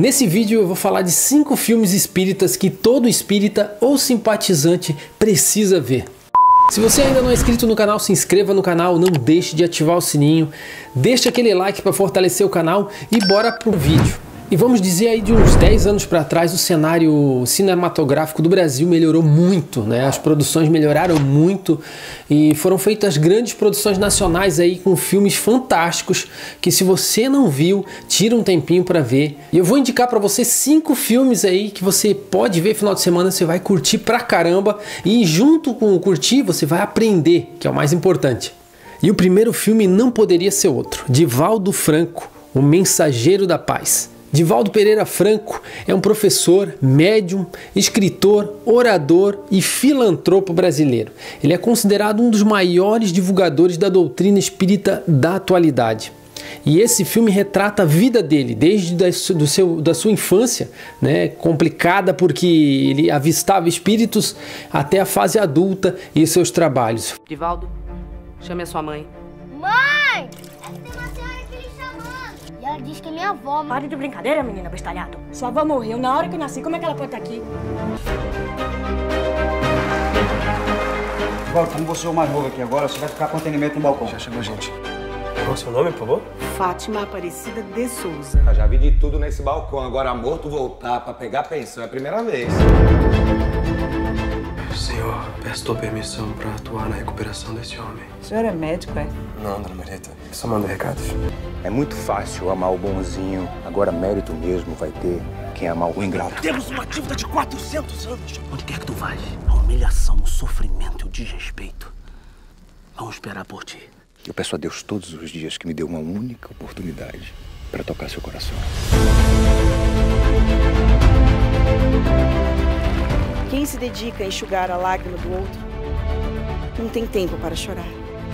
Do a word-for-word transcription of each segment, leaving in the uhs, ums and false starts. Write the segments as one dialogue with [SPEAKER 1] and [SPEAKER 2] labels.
[SPEAKER 1] Nesse vídeo eu vou falar de cinco filmes espíritas que todo espírita ou simpatizante precisa ver. Se você ainda não é inscrito no canal, se inscreva no canal, não deixe de ativar o sininho, deixa aquele like para fortalecer o canal e bora pro vídeo. E vamos dizer aí de uns dez anos para trás, o cenário cinematográfico do Brasil melhorou muito, né? As produções melhoraram muito e foram feitas grandes produções nacionais aí com filmes fantásticos que, se você não viu, tira um tempinho para ver. E eu vou indicar para você cinco filmes aí que você pode ver final de semana, você vai curtir pra caramba e junto com o curtir você vai aprender, que é o mais importante. E o primeiro filme não poderia ser outro, Divaldo Franco, O Mensageiro da Paz. Divaldo Pereira Franco é um professor, médium, escritor, orador e filantropo brasileiro. Ele é considerado um dos maiores divulgadores da doutrina espírita da atualidade. E esse filme retrata a vida dele, desde da, do seu, da sua infância, né, complicada porque ele avistava espíritos, até a fase adulta e seus trabalhos.
[SPEAKER 2] Divaldo, chame a sua mãe.
[SPEAKER 3] Mãe! Tem uma senhora aqui lhe chamando. E ela diz que é minha avó.
[SPEAKER 4] Pare de brincadeira, menina bestalhado. Sua avó morreu na hora que eu nasci. Como é que ela pode estar aqui?
[SPEAKER 5] Divaldo, como você é o mais novo aqui agora, você vai ficar com atendimento no balcão.
[SPEAKER 6] Já chegou, gente. Qual é o seu nome, por favor?
[SPEAKER 7] Fátima Aparecida de Souza.
[SPEAKER 8] Eu já vi de tudo nesse balcão. Agora, morto voltar pra pegar pensão é a primeira vez.
[SPEAKER 6] Senhor, peço permissão para atuar na recuperação desse homem.
[SPEAKER 7] O senhor é médico, é?
[SPEAKER 6] Não, dona Marieta. Só mando recados.
[SPEAKER 8] É muito fácil amar o bonzinho. Agora, mérito mesmo vai ter quem amar o ingrato.
[SPEAKER 9] Temos uma dívida de quatrocentos anos. Onde quer que tu vais, a humilhação, o sofrimento e o desrespeito vão esperar por ti.
[SPEAKER 8] Eu peço a Deus todos os dias que me dê uma única oportunidade para tocar seu coração.
[SPEAKER 7] Quem se dedica a enxugar a lágrima do outro não tem tempo para chorar.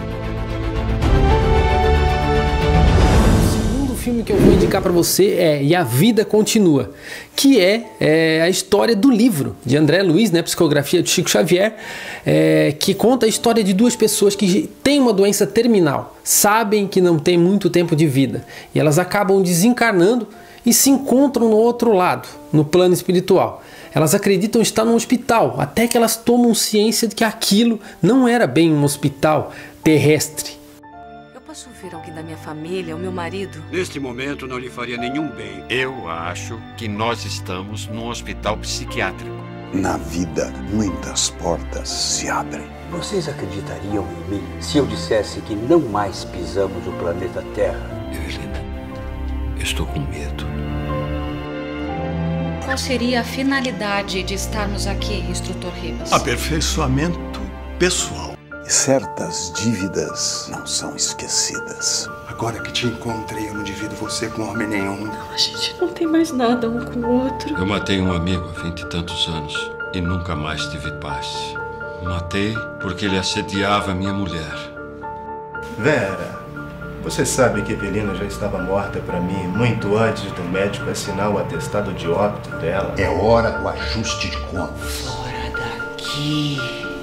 [SPEAKER 1] O filme que eu vou indicar para você é E a Vida Continua, que é, é a história do livro de André Luiz, né, Psicografia de Chico Xavier, é, que conta a história de duas pessoas que têm uma doença terminal, sabem que não tem muito tempo de vida e elas acabam desencarnando e se encontram no outro lado, no plano espiritual. Elas acreditam estar num hospital, até que elas tomam ciência de que aquilo não era bem um hospital terrestre.
[SPEAKER 2] Posso ver alguém da minha família, o meu marido?
[SPEAKER 10] Neste momento não lhe faria nenhum bem.
[SPEAKER 11] Eu acho que nós estamos num hospital psiquiátrico.
[SPEAKER 12] Na vida, muitas portas se abrem.
[SPEAKER 13] Vocês acreditariam em mim se eu dissesse que não mais pisamos o planeta Terra?
[SPEAKER 10] Evelina, eu estou com medo.
[SPEAKER 14] Qual seria a finalidade de estarmos aqui, instrutor Ribas?
[SPEAKER 12] Aperfeiçoamento pessoal. Certas dívidas não são esquecidas.
[SPEAKER 15] Agora que te encontrei, eu não divido você com homem nenhum.
[SPEAKER 14] Não, a gente não tem mais nada um com o outro.
[SPEAKER 11] Eu matei um amigo há vinte e tantos anos e nunca mais tive paz. Matei porque ele assediava minha mulher.
[SPEAKER 16] Vera, você sabe que Evelina já estava morta para mim muito antes do médico assinar o atestado de óbito dela.
[SPEAKER 12] É hora do ajuste de contas.
[SPEAKER 9] Fora daqui.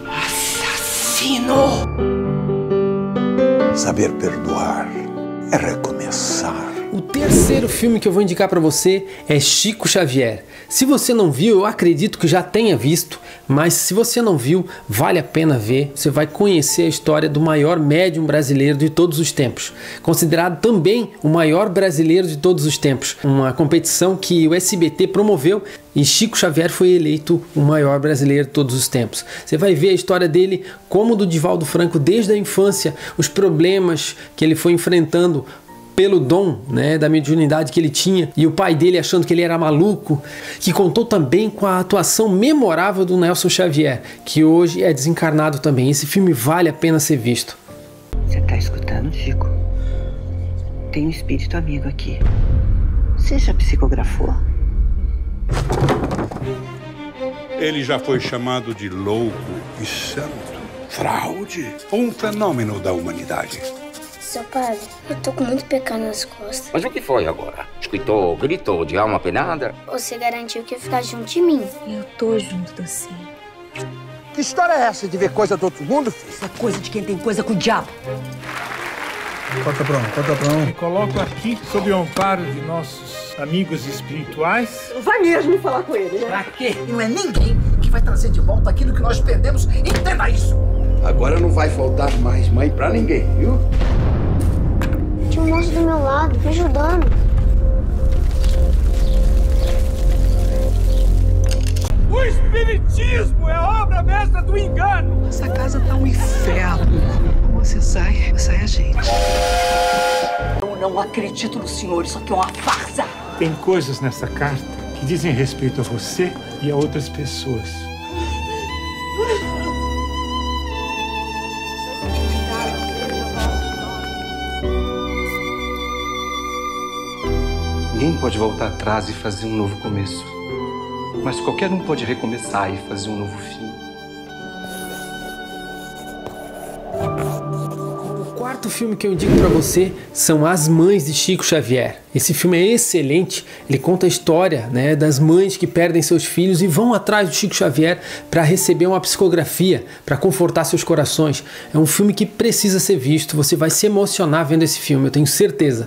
[SPEAKER 12] Saber perdoar é recomeçar.
[SPEAKER 1] O terceiro filme que eu vou indicar para você é Chico Xavier. Se você não viu, eu acredito que já tenha visto, mas se você não viu, vale a pena ver. Você vai conhecer a história do maior médium brasileiro de todos os tempos, considerado também o maior brasileiro de todos os tempos. Uma competição que o S B T promoveu e Chico Xavier foi eleito o maior brasileiro de todos os tempos. Você vai ver a história dele, como do Divaldo Franco, desde a infância, os problemas que ele foi enfrentando pelo dom, né, da mediunidade que ele tinha, e o pai dele achando que ele era maluco, que contou também com a atuação memorável do Nelson Xavier, que hoje é desencarnado também. Esse filme vale a pena ser visto.
[SPEAKER 7] Você tá escutando, Chico? Tem um espírito amigo aqui. Você já psicografou?
[SPEAKER 15] Ele já foi chamado de louco e santo, fraude, um fenômeno da humanidade.
[SPEAKER 3] Seu padre, eu tô com muito pecado nas costas.
[SPEAKER 17] Mas o que foi agora? Escutou, gritou de alma penada?
[SPEAKER 3] Você garantiu que ia ficar junto de mim.
[SPEAKER 4] Eu tô junto de você.
[SPEAKER 9] Que história é essa de ver coisa do outro mundo, filho?
[SPEAKER 4] Essa coisa de quem tem coisa com o diabo.
[SPEAKER 18] Corta pra um, corta pra um.
[SPEAKER 19] Me coloco aqui sob o amparo de nossos amigos espirituais.
[SPEAKER 20] Vai mesmo falar com ele, né?
[SPEAKER 9] Pra quê? Não é ninguém que vai trazer de volta aquilo que nós perdemos. Entenda isso!
[SPEAKER 10] Agora não vai faltar mais mãe pra ninguém, viu?
[SPEAKER 3] Tinha um moço do meu lado, me ajudando.
[SPEAKER 19] O espiritismo é a obra mestra do engano.
[SPEAKER 7] Essa casa tá um inferno. Você sai, sai a gente.
[SPEAKER 9] Eu não acredito no senhor, isso aqui é uma farsa.
[SPEAKER 19] Tem coisas nessa carta que dizem respeito a você e a outras pessoas.
[SPEAKER 6] Ninguém pode voltar atrás e fazer um novo começo. Mas qualquer um pode recomeçar e fazer um novo fim.
[SPEAKER 1] O quarto filme que eu indico pra você são As Mães de Chico Xavier. Esse filme é excelente, ele conta a história, né, das mães que perdem seus filhos e vão atrás do Chico Xavier para receber uma psicografia, para confortar seus corações. É um filme que precisa ser visto, você vai se emocionar vendo esse filme, eu tenho certeza.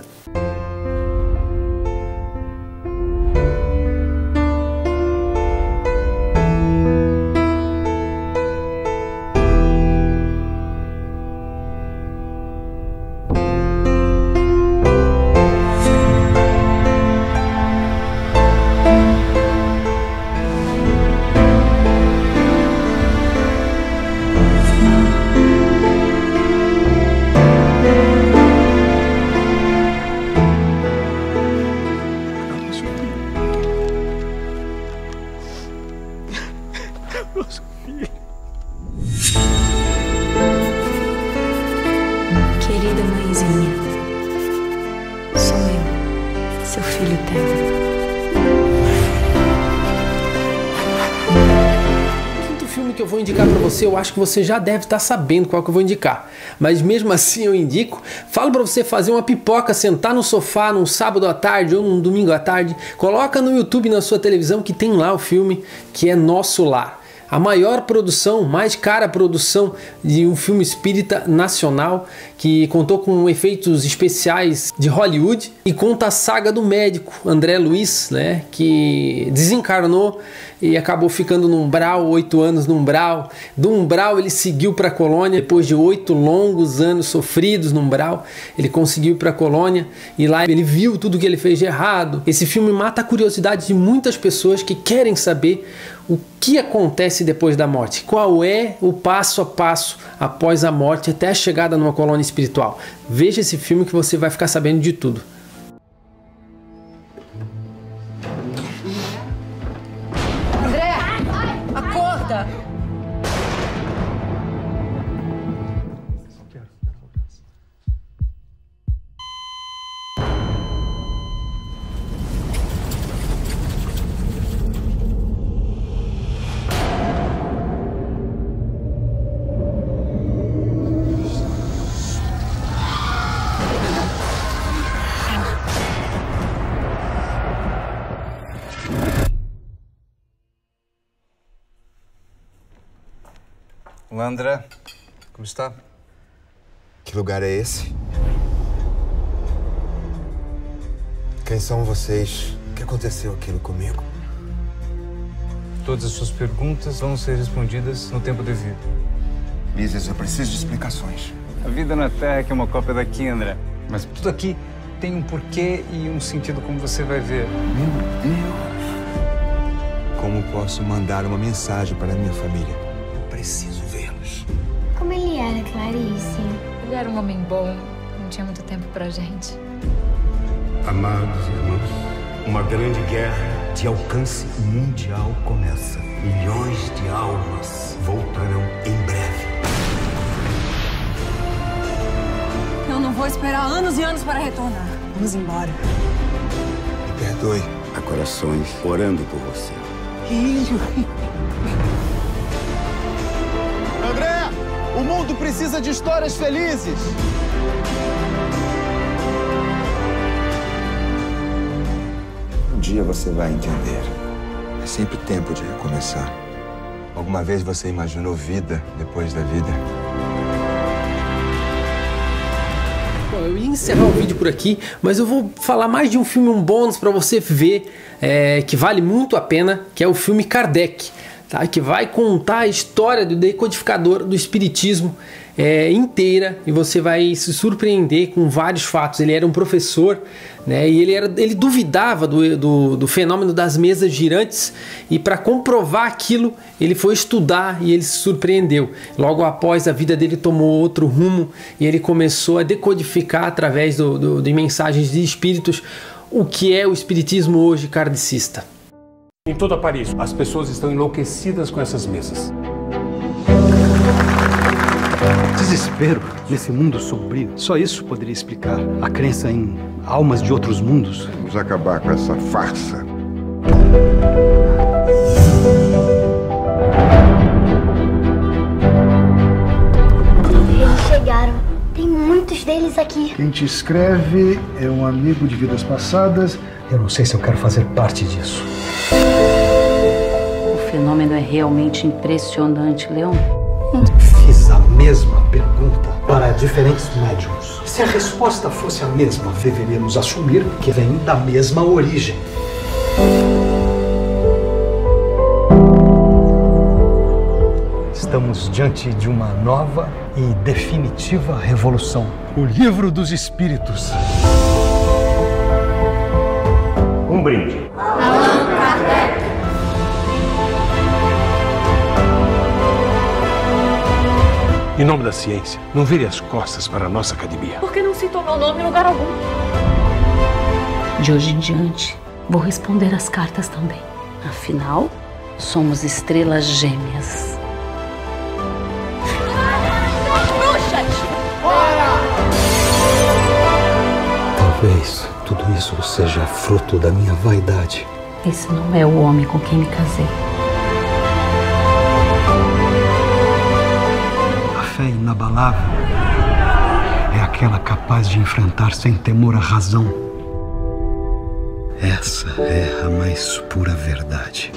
[SPEAKER 2] Querida mãezinha, sou eu, seu filho eterno.
[SPEAKER 1] O quinto filme que eu vou indicar pra você, eu acho que você já deve estar sabendo qual que eu vou indicar. Mas mesmo assim eu indico, falo pra você fazer uma pipoca, sentar no sofá num sábado à tarde ou num domingo à tarde, coloca no YouTube na sua televisão que tem lá o filme que é Nosso Lar. A maior produção, mais cara produção de um filme espírita nacional que contou com efeitos especiais de Hollywood e conta a saga do médico André Luiz, né, que desencarnou e acabou ficando no umbral, oito anos no umbral. Do umbral ele seguiu para a colônia, depois de oito longos anos sofridos no umbral, ele conseguiu ir para a colônia e lá ele viu tudo que ele fez de errado. Esse filme mata a curiosidade de muitas pessoas que querem saber o que acontece depois da morte, qual é o passo a passo após a morte até a chegada numa colônia espiritual. Veja esse filme que você vai ficar sabendo de tudo.
[SPEAKER 4] André, acorda!
[SPEAKER 21] Olá, André. Como está?
[SPEAKER 22] Que lugar é esse? Quem são vocês? O que aconteceu aquilo comigo?
[SPEAKER 6] Todas as suas perguntas vão ser respondidas no tempo devido.
[SPEAKER 22] Mises, eu preciso de explicações.
[SPEAKER 21] A vida na Terra é que é uma cópia daqui, André. Mas tudo aqui tem um porquê e um sentido, como você vai ver.
[SPEAKER 22] Meu Deus! Como posso mandar uma mensagem para a minha família? Eu preciso vê-los.
[SPEAKER 3] Como ele era, Clarice?
[SPEAKER 23] Ele era um homem bom, não tinha muito tempo pra gente.
[SPEAKER 10] Amados irmãos, uma grande guerra de alcance mundial começa. Milhões de almas voltarão em breve.
[SPEAKER 4] Eu não vou esperar anos e anos para retornar. Vamos embora.
[SPEAKER 22] Me perdoe.
[SPEAKER 10] Há corações orando por você.
[SPEAKER 24] André, o mundo precisa de histórias felizes.
[SPEAKER 22] Um dia você vai entender. É sempre tempo de recomeçar. Alguma vez você imaginou vida depois da vida?
[SPEAKER 1] Bom, eu ia encerrar o vídeo por aqui, mas eu vou falar mais de um filme, um bônus para você ver, é, que vale muito a pena, que é o filme Kardec, tá? Que vai contar a história do decodificador do espiritismo é, inteira, e você vai se surpreender com vários fatos. Ele era um professor, né, e ele, era, ele duvidava do, do, do fenômeno das mesas girantes, e para comprovar aquilo ele foi estudar e ele se surpreendeu. Logo após, a vida dele tomou outro rumo e ele começou a decodificar através do, do, de mensagens de espíritos o que é o espiritismo hoje kardecista.
[SPEAKER 5] Em toda Paris, as pessoas estão enlouquecidas com essas mesas.
[SPEAKER 8] Desespero nesse mundo sombrio. Só isso poderia explicar a crença em almas de outros mundos.
[SPEAKER 12] Vamos acabar com essa farsa.
[SPEAKER 3] Eles chegaram. Tem muitos deles aqui.
[SPEAKER 13] Quem te escreve é um amigo de vidas passadas.
[SPEAKER 8] Eu não sei se eu quero fazer parte disso.
[SPEAKER 18] O fenômeno é realmente impressionante, Leon.
[SPEAKER 8] Fiz a mesma pergunta para diferentes médiums. Se a resposta fosse a mesma, deveríamos assumir que vem da mesma origem. Estamos diante de uma nova e definitiva revolução. O Livro dos Espíritos.
[SPEAKER 16] Um brinde.
[SPEAKER 5] Em nome da ciência, não vire as costas para a nossa academia.
[SPEAKER 4] Por que não citou meu nome em lugar algum?
[SPEAKER 18] De hoje em diante, vou responder as cartas também. Afinal, somos estrelas gêmeas.
[SPEAKER 4] Bruxas!
[SPEAKER 8] Talvez tudo isso seja fruto da minha vaidade.
[SPEAKER 18] Esse não é o homem com quem me casei.
[SPEAKER 8] A fé inabalável é aquela capaz de enfrentar sem temor a razão. Essa é a mais pura verdade.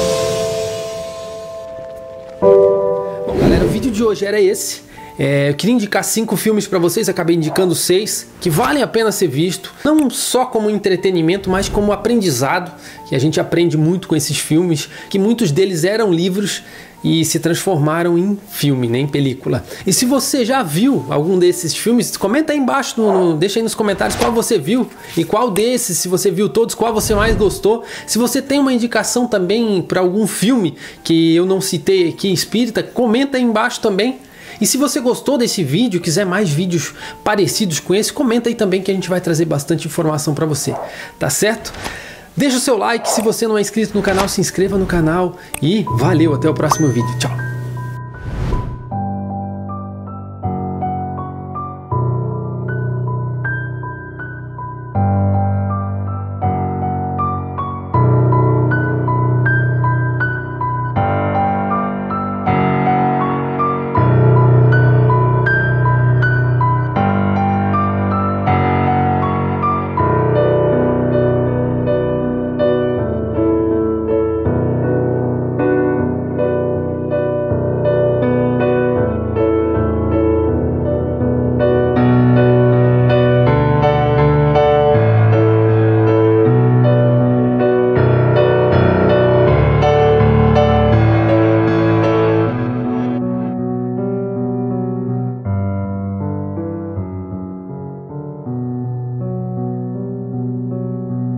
[SPEAKER 1] Bom, galera, o vídeo de hoje era esse. É, eu queria indicar cinco filmes para vocês, acabei indicando seis, que valem a pena ser visto, não só como entretenimento, mas como aprendizado, que a gente aprende muito com esses filmes, que muitos deles eram livros e se transformaram em filme, né, em película. E se você já viu algum desses filmes, comenta aí embaixo, no, no, deixa aí nos comentários qual você viu e qual desses, se você viu todos, qual você mais gostou. Se você tem uma indicação também para algum filme que eu não citei aqui espírita, comenta aí embaixo também. E se você gostou desse vídeo, quiser mais vídeos parecidos com esse, comenta aí também que a gente vai trazer bastante informação para você, tá certo? Deixa o seu like, se você não é inscrito no canal, se inscreva no canal e valeu, até o próximo vídeo, tchau!